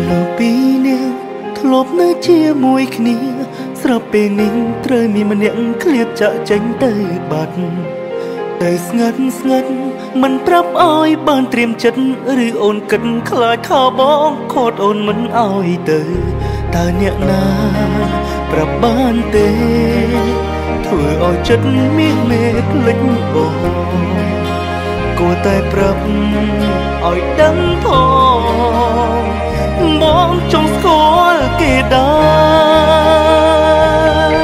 លោកពីរនាងធ្លាប់នៅជាមួយគ្នាស្រាប់ពេលនេះត្រូវមានម្នាក់ឃ្លាតចាក់ចេញទៅបាត់តែស្ងាត់មិនប្រាប់ឲ្យបានត្រៀមចិត្តឬអូនគិតខ្លាចថាបងខត់អូនមិនឲ្យទៅតើអ្នកណាប្រាប់បានទេធ្វើឲ្យចិត្តមាសមេភ្លេចបងគួរតែប្រាប់ឲ្យដឹងផងបងចង់ស្គាល់គេដែរ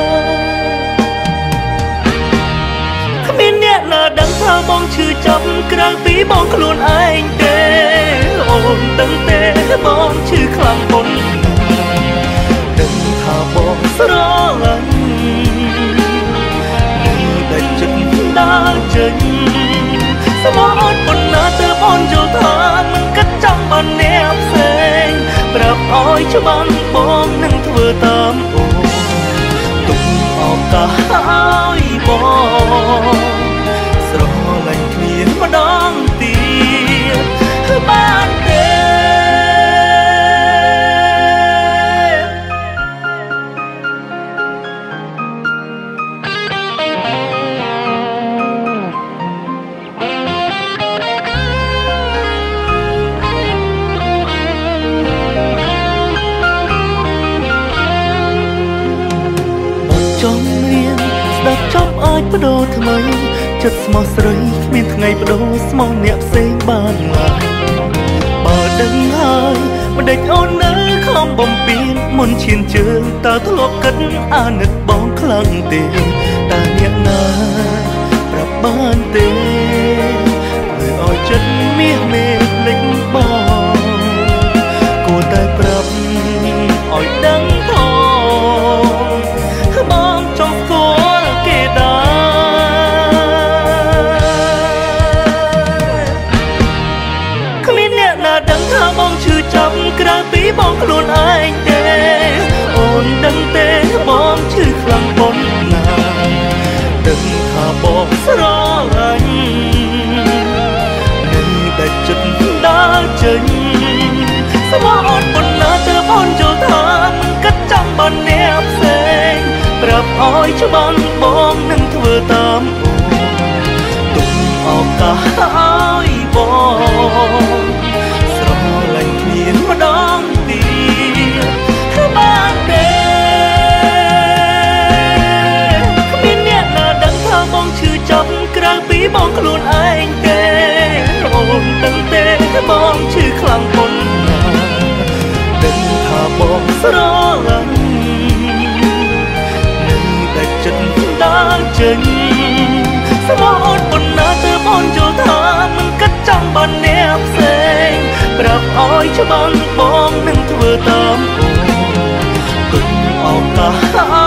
គ្មានអ្នកណាដឹងថាបងឈឺចាប់ក្រៅពីបងខ្លួនឯងទេអូនដឹងទេបងឈឺខ្លាំងប៉ុណ្ណាដឹងថាបងស្រឡាញ់តែចិត្តដើរចេញស្មោះអូនប៉ុណ្ណាទើបអូនយល់ថាមិនគិតចង់បានអ្នកផ្សេងប្រាប់ឲ្យច្បាស់បងនឹងធ្វើតាមអូនទុកឱកាសឲ្យបងស្រឡាញ់គ្នាម្ដងទៀតបានទេចំរៀងស្ដាប់ចប់អាចបដូរថ្មីចិត្តស្មោះស្រីគ្មានថ្ងៃបដូរស្មោះអ្នកផ្សេងបានឡើយបើដឹងហើយមិនដេចអូននៅខំបំពេញមុនឈានជើងតើធ្លាប់គិតអាណិតបងខ្លាំងទេតើអ្នកណាប្រាប់បានទេធ្វើឲ្យចិត្តមាសមេភ្លេចបងគួរតែប្រាប់ឲ្យដឹងបងចង់ស្គាល់គេដែរគ្មានអ្នកណាដឹងថាបងឈឺចាប់ក្រៅពីបងខ្លួនឯងទេអូនដឹងទេបងឈឺខ្លាំងប៉ុណ្ណាដឹងថាបងស្រឡាញ់នឹងតែចិត្តដើរចេញស្មោះអូនប៉ុណ្ណាទើបអូនយល់ថាមិនគិតចង់បានអ្នកផ្សេងប្រាប់ឲ្យច្បាស់បងនឹងធ្វើតាមអូនទុកឱកាសឲ្យបងស្រឡាញ់គ្នាម្ដងទៀតបានទេគ្មានអ្នកណាដឹងថាបងឈឺចាប់ក្រៅពីបងខ្លួនឯងទេអូនដឹងទេបងឈឺខ្លាំងប៉ុណ្ណាដឹងថាបងស្រឡាញ់ចិត្តដើរចេញស្មោះអូនប៉ុណ្ណាទើបអូនយល់ថាមិនគិតចង់បានអ្នកផ្សេងប្រាប់ឲ្យច្បាស់បងនឹងធ្វើតាមអូនទុកឱកាស